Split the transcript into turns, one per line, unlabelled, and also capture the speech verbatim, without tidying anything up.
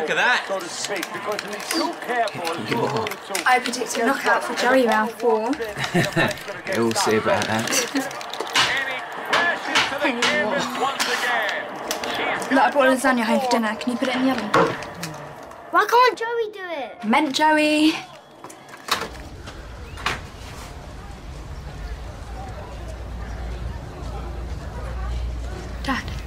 Look at that.
So to speak, because if he's too careful, it's too,
I predicted knockout for Joey round four.
We'll see about that.
Look, I brought lasagna home for dinner. Can you put it in the oven?
Why can't Joey do it?
Meant Joey. Dad.